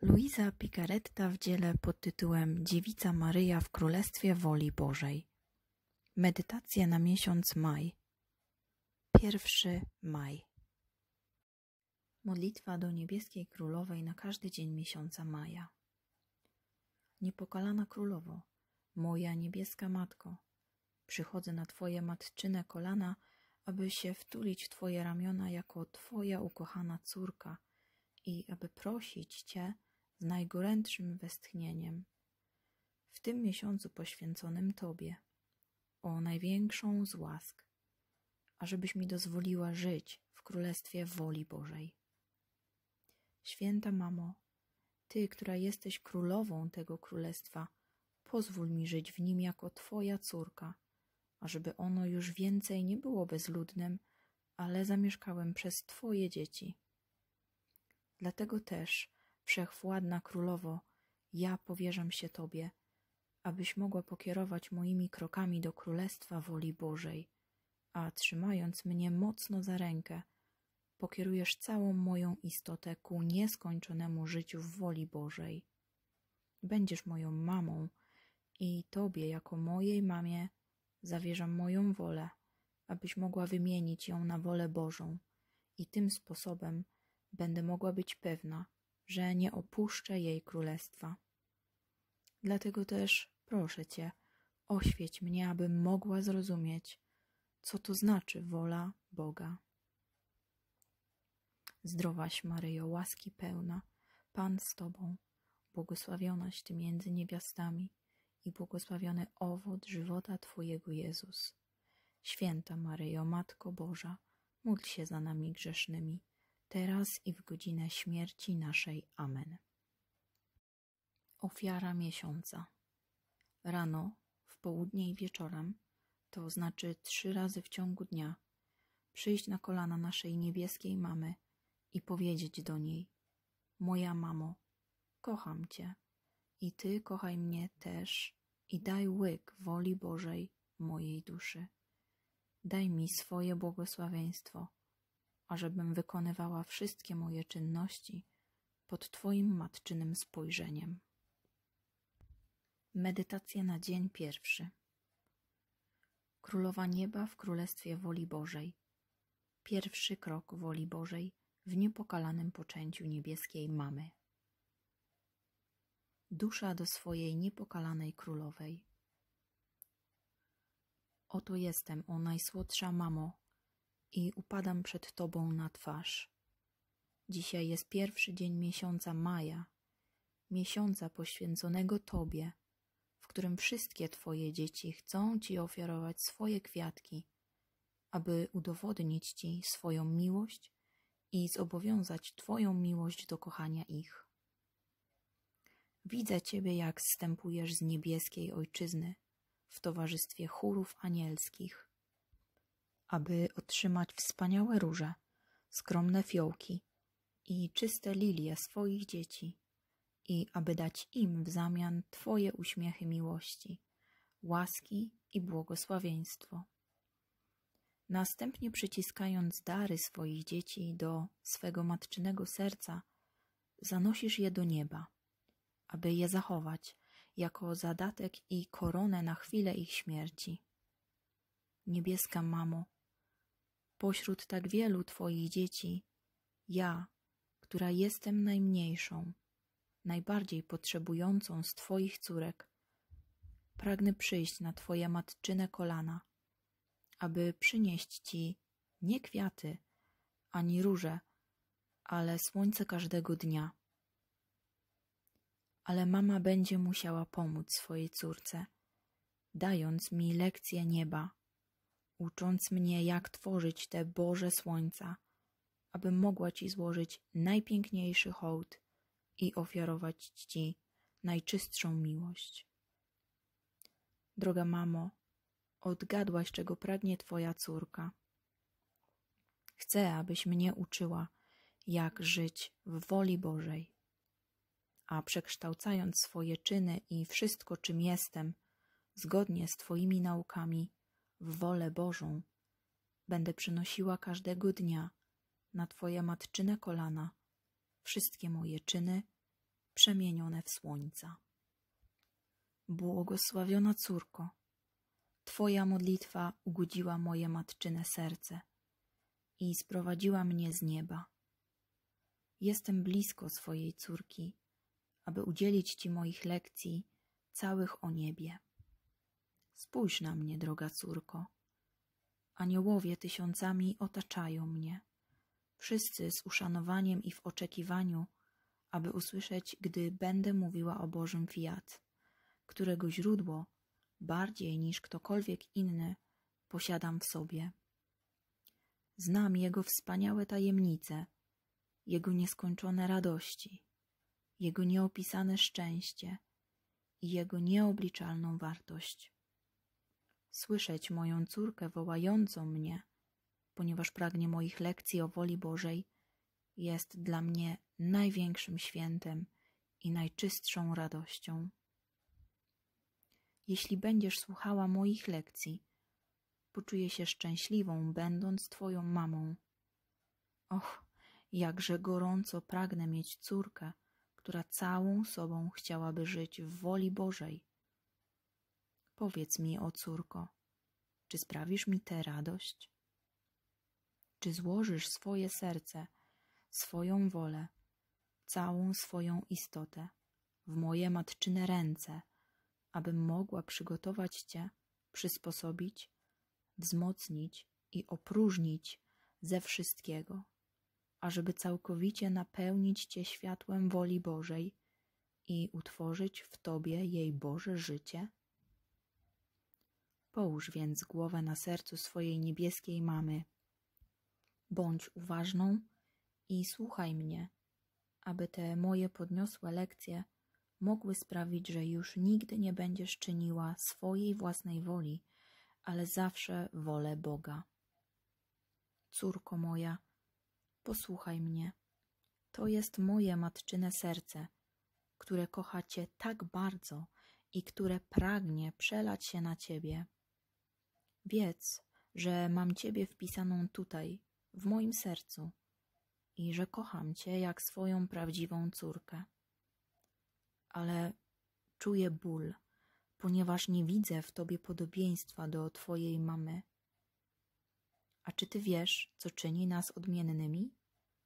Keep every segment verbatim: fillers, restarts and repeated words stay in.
Luisa Picaretta w dziele pod tytułem Dziewica Maryja w Królestwie Woli Bożej. Medytacje na miesiąc maj. Pierwszy maj. Modlitwa do Niebieskiej Królowej na każdy dzień miesiąca maja. Niepokalana Królowo, moja niebieska Matko, przychodzę na Twoje matczyne kolana, aby się wtulić w Twoje ramiona jako Twoja ukochana córka i aby prosić Cię z najgorętszym westchnieniem w tym miesiącu poświęconym Tobie o największą z łask, ażebyś mi dozwoliła żyć w Królestwie Woli Bożej. Święta Mamo, Ty, która jesteś królową tego królestwa, pozwól mi żyć w nim jako Twoja córka, ażeby ono już więcej nie było bezludnym, ale zamieszkałem przez Twoje dzieci. Dlatego też, Wszechwładna Królowo, ja powierzam się Tobie, abyś mogła pokierować moimi krokami do Królestwa Woli Bożej, a trzymając mnie mocno za rękę, pokierujesz całą moją istotę ku nieskończonemu życiu w woli Bożej. Będziesz moją mamą i Tobie jako mojej mamie zawierzam moją wolę, abyś mogła wymienić ją na wolę Bożą i tym sposobem będę mogła być pewna, że nie opuszczę jej królestwa. Dlatego też proszę Cię, oświeć mnie, abym mogła zrozumieć, co to znaczy wola Boga. Zdrowaś Maryjo, łaski pełna, Pan z Tobą, błogosławionaś Ty między niewiastami i błogosławiony owoc żywota Twojego Jezus. Święta Maryjo, Matko Boża, módl się za nami grzesznymi, teraz i w godzinę śmierci naszej. Amen. Ofiara miesiąca. Rano, w południe i wieczorem, to znaczy trzy razy w ciągu dnia, przyjść na kolana naszej niebieskiej mamy i powiedzieć do niej: moja mamo, kocham Cię i Ty kochaj mnie też i daj łyk woli Bożej mojej duszy. Daj mi swoje błogosławieństwo, ażebym wykonywała wszystkie moje czynności pod Twoim matczynym spojrzeniem. Medytacja na dzień pierwszy. Królowa Nieba w Królestwie Woli Bożej. Pierwszy krok woli Bożej w niepokalanym poczęciu niebieskiej mamy. Dusza do swojej niepokalanej królowej. Oto jestem, o najsłodsza mamo, i upadam przed Tobą na twarz. Dzisiaj jest pierwszy dzień miesiąca maja, miesiąca poświęconego Tobie, w którym wszystkie Twoje dzieci chcą Ci ofiarować swoje kwiatki, aby udowodnić Ci swoją miłość i zobowiązać Twoją miłość do kochania ich. Widzę Ciebie, jak zstępujesz z niebieskiej ojczyzny w towarzystwie chórów anielskich, aby otrzymać wspaniałe róże, skromne fiołki i czyste lilie swoich dzieci i aby dać im w zamian Twoje uśmiechy miłości, łaski i błogosławieństwo. Następnie przyciskając dary swoich dzieci do swego matczynego serca, zanosisz je do nieba, aby je zachować jako zadatek i koronę na chwilę ich śmierci. Niebieska Mamo, pośród tak wielu Twoich dzieci, ja, która jestem najmniejszą, najbardziej potrzebującą z Twoich córek, pragnę przyjść na Twoje matczyne kolana, aby przynieść Ci nie kwiaty, ani róże, ale słońce każdego dnia. Ale mama będzie musiała pomóc swojej córce, dając mi lekcję nieba, ucząc mnie, jak tworzyć te Boże słońca, abym mogła Ci złożyć najpiękniejszy hołd i ofiarować Ci najczystszą miłość. Droga mamo, odgadłaś, czego pragnie Twoja córka. Chcę, abyś mnie uczyła, jak żyć w woli Bożej, a przekształcając swoje czyny i wszystko, czym jestem, zgodnie z Twoimi naukami, w wolę Bożą, będę przynosiła każdego dnia na Twoje matczyne kolana wszystkie moje czyny przemienione w słońca. Błogosławiona córko, Twoja modlitwa ugodziła moje matczyne serce i sprowadziła mnie z nieba. Jestem blisko swojej córki, aby udzielić Ci moich lekcji całych o niebie. Spójrz na mnie, droga córko. Aniołowie tysiącami otaczają mnie, wszyscy z uszanowaniem i w oczekiwaniu, aby usłyszeć, gdy będę mówiła o Bożym fiat, którego źródło, bardziej niż ktokolwiek inny, posiadam w sobie. Znam Jego wspaniałe tajemnice, Jego nieskończone radości, Jego nieopisane szczęście i Jego nieobliczalną wartość. Słyszeć moją córkę wołającą mnie, ponieważ pragnie moich lekcji o woli Bożej, jest dla mnie największym świętem i najczystszą radością. Jeśli będziesz słuchała moich lekcji, poczuję się szczęśliwą, będąc Twoją mamą. Och, jakże gorąco pragnę mieć córkę, która całą sobą chciałaby żyć w woli Bożej. Powiedz mi, o córko, czy sprawisz mi tę radość? Czy złożysz swoje serce, swoją wolę, całą swoją istotę w moje matczyne ręce, abym mogła przygotować Cię, przysposobić, wzmocnić i opróżnić ze wszystkiego, ażeby całkowicie napełnić Cię światłem woli Bożej i utworzyć w Tobie jej Boże życie? Połóż więc głowę na sercu swojej niebieskiej mamy. Bądź uważną i słuchaj mnie, aby te moje podniosłe lekcje mogły sprawić, że już nigdy nie będziesz czyniła swojej własnej woli, ale zawsze wolę Boga. Córko moja, posłuchaj mnie. To jest moje matczyne serce, które kocha Cię tak bardzo i które pragnie przelać się na Ciebie. Wiedz, że mam Ciebie wpisaną tutaj, w moim sercu i że kocham Cię jak swoją prawdziwą córkę. Ale czuję ból, ponieważ nie widzę w Tobie podobieństwa do Twojej mamy. A czy Ty wiesz, co czyni nas odmiennymi?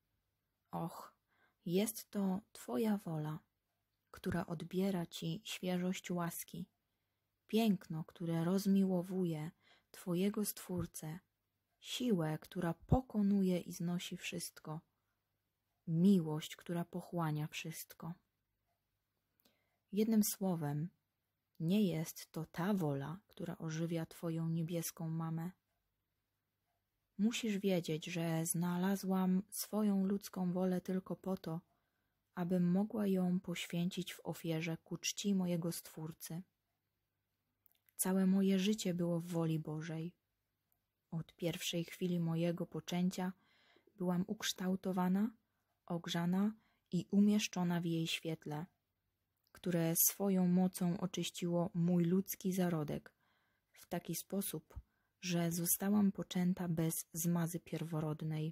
Och, jest to Twoja wola, która odbiera Ci świeżość łaski, piękno, które rozmiłowuje Twojego Stwórcę, siłę, która pokonuje i znosi wszystko, miłość, która pochłania wszystko. Jednym słowem, nie jest to ta wola, która ożywia Twoją niebieską mamę. Musisz wiedzieć, że znalazłam swoją ludzką wolę tylko po to, abym mogła ją poświęcić w ofierze ku czci mojego Stwórcy. Całe moje życie było w woli Bożej. Od pierwszej chwili mojego poczęcia byłam ukształtowana, ogrzana i umieszczona w jej świetle, które swoją mocą oczyściło mój ludzki zarodek w taki sposób, że zostałam poczęta bez zmazy pierworodnej.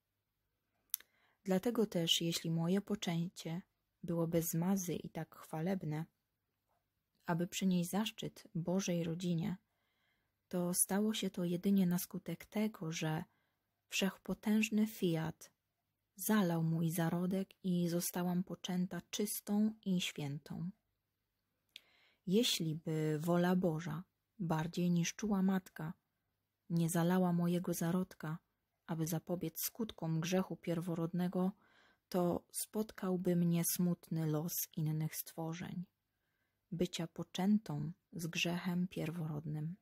Dlatego też, jeśli moje poczęcie było bez zmazy i tak chwalebne, aby przynieść zaszczyt Bożej rodzinie, to stało się to jedynie na skutek tego, że wszechpotężny fiat zalał mój zarodek i zostałam poczęta czystą i świętą. Jeśli by wola Boża, bardziej niż czuła matka, nie zalała mojego zarodka, aby zapobiec skutkom grzechu pierworodnego, to spotkałby mnie smutny los innych stworzeń, bycia poczętą z grzechem pierworodnym.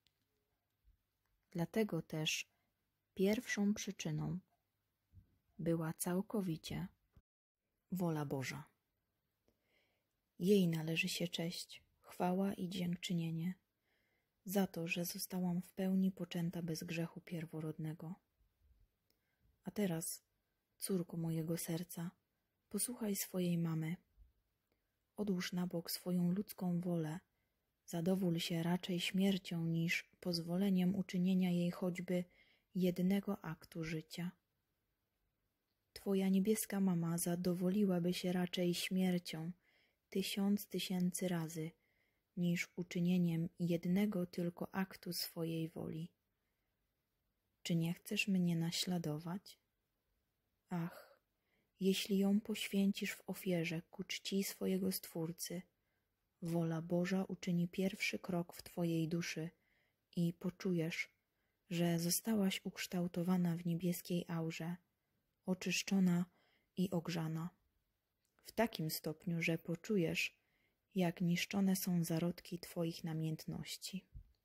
Dlatego też pierwszą przyczyną była całkowicie wola Boża. Jej należy się cześć, chwała i dziękczynienie za to, że zostałam w pełni poczęta bez grzechu pierworodnego. A teraz, córko mojego serca, posłuchaj swojej mamy. Odłóż na bok swoją ludzką wolę, zadowól się raczej śmiercią niż pozwoleniem uczynienia jej choćby jednego aktu życia. Twoja niebieska mama zadowoliłaby się raczej śmiercią tysiąc tysięcy razy, niż uczynieniem jednego tylko aktu swojej woli. Czy nie chcesz mnie naśladować? Ach, jeśli ją poświęcisz w ofierze ku czci swojego Stwórcy, wola Boża uczyni pierwszy krok w Twojej duszy i poczujesz, że zostałaś ukształtowana w niebieskiej aurze, oczyszczona i ogrzana. W takim stopniu, że poczujesz, jak niszczone są zarodki Twoich namiętności.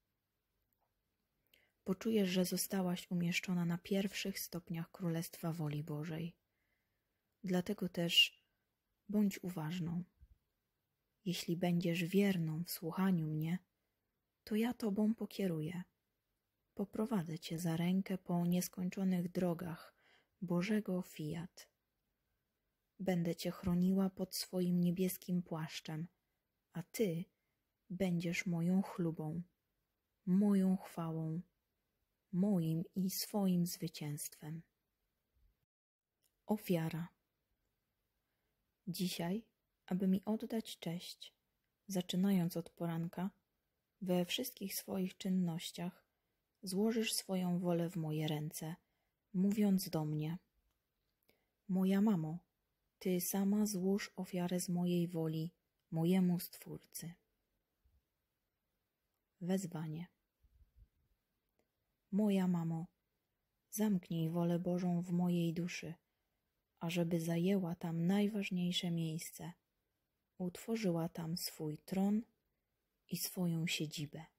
Poczujesz, że zostałaś umieszczona na pierwszych stopniach Królestwa Woli Bożej. Dlatego też bądź uważną. Jeśli będziesz wierną w słuchaniu mnie, to ja Tobą pokieruję. Poprowadzę Cię za rękę po nieskończonych drogach Bożego fiat. Będę Cię chroniła pod swoim niebieskim płaszczem, a Ty będziesz moją chlubą, moją chwałą, moim i swoim zwycięstwem. Ofiara. Dzisiaj, aby mi oddać cześć, zaczynając od poranka, we wszystkich swoich czynnościach złożysz swoją wolę w moje ręce, mówiąc do mnie: Moja mamo, Ty sama złóż ofiarę z mojej woli mojemu Stwórcy. Wezwanie. Moja mamo, zamknij wolę Bożą w mojej duszy, ażeby zajęła tam najważniejsze miejsce, utworzyła tam swój tron i swoją siedzibę.